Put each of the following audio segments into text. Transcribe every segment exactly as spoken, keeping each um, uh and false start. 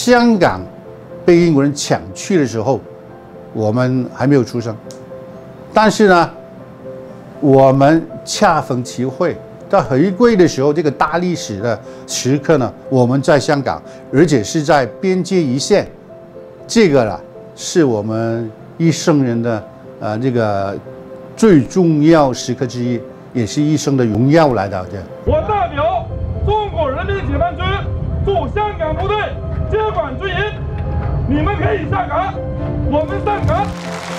香港被英国人抢去的时候，我们还没有出生，但是呢，我们恰逢其会，到回归的时候，这个大历史的时刻呢，我们在香港，而且是在边界一线，这个啦，是我们一生人的呃这个最重要时刻之一，也是一生的荣耀来的。这我代表中国人民解放军驻香港部队接管军营，你们可以下岗，我们上岗。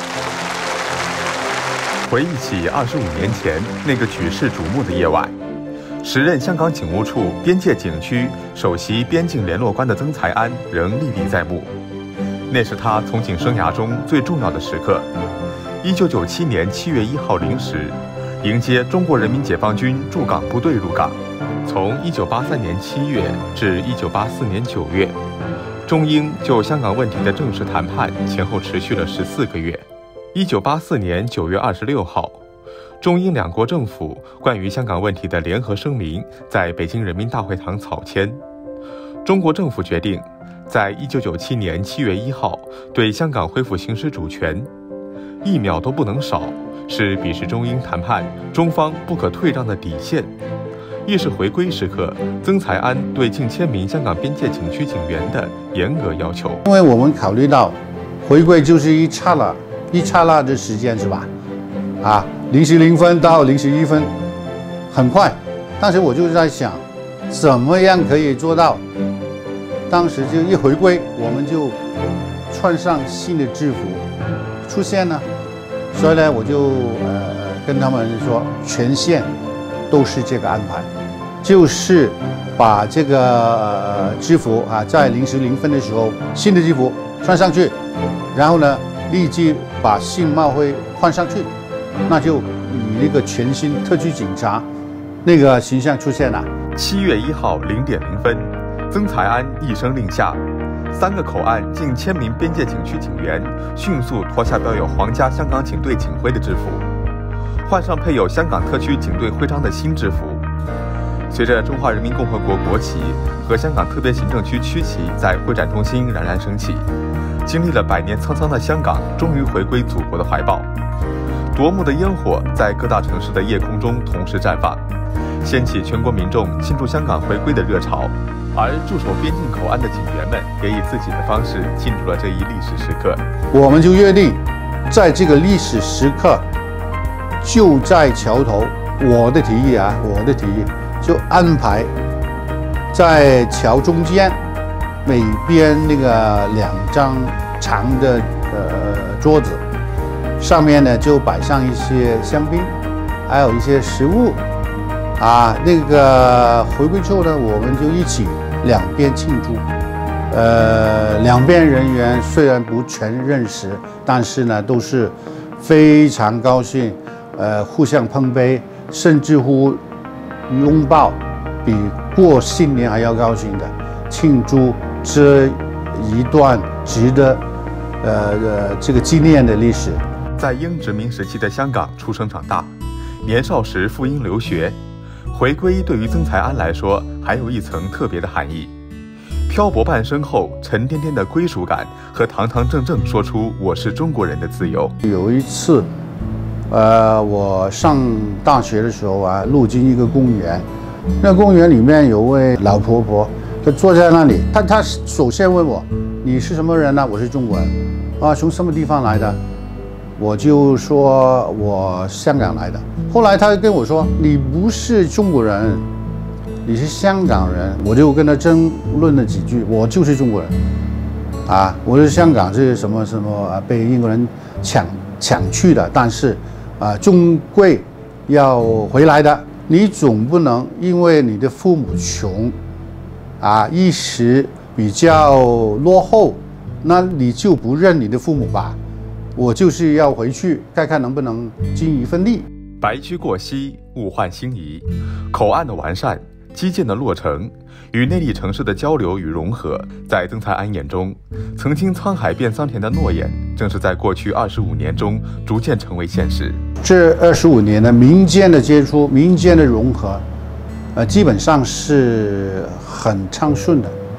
回忆起二十五年前那个举世瞩目的夜晚，时任香港警务处边界警区首席边境联络官的曾才安仍历历在目。那是他从警生涯中最重要的时刻。一九九七年七月一号零时，迎接中国人民解放军驻港部队入港。从一九八三年七月至一九八四年九月，中英就香港问题的正式谈判前后持续了十四个月。一九八四年九月二十六号，中英两国政府关于香港问题的联合声明在北京人民大会堂草签。中国政府决定，在一九九七年七月一号对香港恢复行使主权，一秒都不能少，是彼时中英谈判中方不可退让的底线。亦是回归时刻，曾才安对近千名香港边界警区警员的严格要求。 因为我们考虑到，回归就是一刹那。一刹那的时间是吧？啊，零时零分到零时一分，很快。当时我就在想，怎么样可以做到？当时就一回归，我们就穿上新的制服出现呢。所以呢，我就呃跟他们说，全线都是这个安排，就是把这个呃制服啊，在零时零分的时候，新的制服穿上去，然后呢，立即把新帽徽换上去，那就以那个全新特区警察那个形象出现了。 七月一号零点零分，曾才安一声令下，三个口岸近千名边界警区警员迅速脱下标有皇家香港警队警徽的制服，换上配有香港特区警队徽章的新制服。随着中华人民共和国国旗和香港特别行政区区旗在会展中心冉冉升起，经历了百年沧桑的香港终于回归祖国的怀抱。夺目的烟火在各大城市的夜空中同时绽放，掀起全国民众庆祝香港回归的热潮。而驻守边境口岸的警员们也以自己的方式庆祝了这一历史时刻。 我们就约定，在这个历史时刻，就在桥头，我的提议啊，我的提议就安排在桥中间，每边那个两张长的呃桌子，上面呢就摆上一些香槟，还有一些食物，啊，那个回归之后呢，我们就一起两边庆祝。呃，两边人员虽然不全认识，但是呢都是非常高兴，呃，互相碰杯，甚至乎拥抱，比过新年还要高兴的庆祝这一段值得呃呃这个纪念的历史。 在英殖民时期的香港出生长大，年少时赴英留学，回归对于曾才安来说还有一层特别的含义。漂泊半生后沉甸甸的归属感和堂堂正正说出我是中国人的自由。 有一次呃我上大学的时候啊，路经一个公园，那公园里面有位老婆婆，她坐在那里，她她首先问我，你是什么人呢？我是中国人。啊，从什么地方来的？我就说我香港来的。后来她跟我说，你不是中国人，你是香港人。我就跟她争论了几句，我就是中国人啊，我是香港是什么什么啊，被英国人抢抢去的，但是啊，终归要回来的。你总不能因为你的父母穷啊，一时比较落后，那你就不认你的父母吧？我就是要回去看看能不能尽一份力。 白驹过隙，物换星移，口岸的完善，基建的落成，与内地城市的交流与融合，在曾才安眼中，曾经沧海变桑田的诺言，正是在过去二十五年中逐渐成为现实。 这二十五年的民间的接触、民间的融合，呃，基本上是很畅顺的。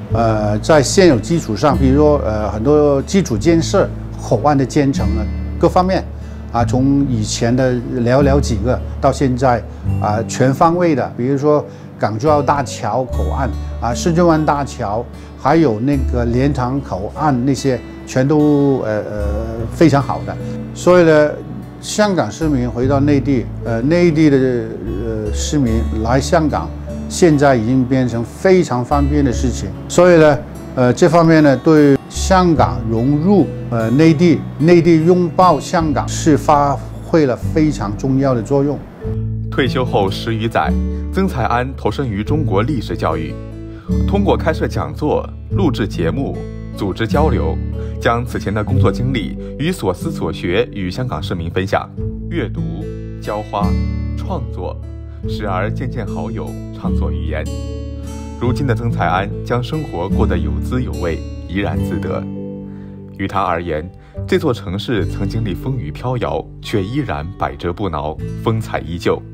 呃，在现有基础上，比如说呃很多基础建设、口岸的建成啊，各方面啊，从以前的寥寥几个到现在啊全方位的，比如说港珠澳大桥口岸啊、深圳湾大桥，还有那个莲塘口岸那些，全都呃呃非常好的。所以呢，香港市民回到内地，呃内地的呃市民来香港。现在已经变成非常方便的事情，所以呢，呃，这方面呢，对香港融入呃内地、内地拥抱香港是发挥了非常重要的作用。 退休后十余载，曾才安投身于中国历史教育，通过开设讲座、录制节目、组织交流，将此前的工作经历与所思所学与香港市民分享，阅读、浇花、创作。时而见见好友，畅所欲言。如今的曾才安将生活过得有滋有味，怡然自得。于他而言，这座城市曾经历风雨飘摇，却依然百折不挠，风采依旧。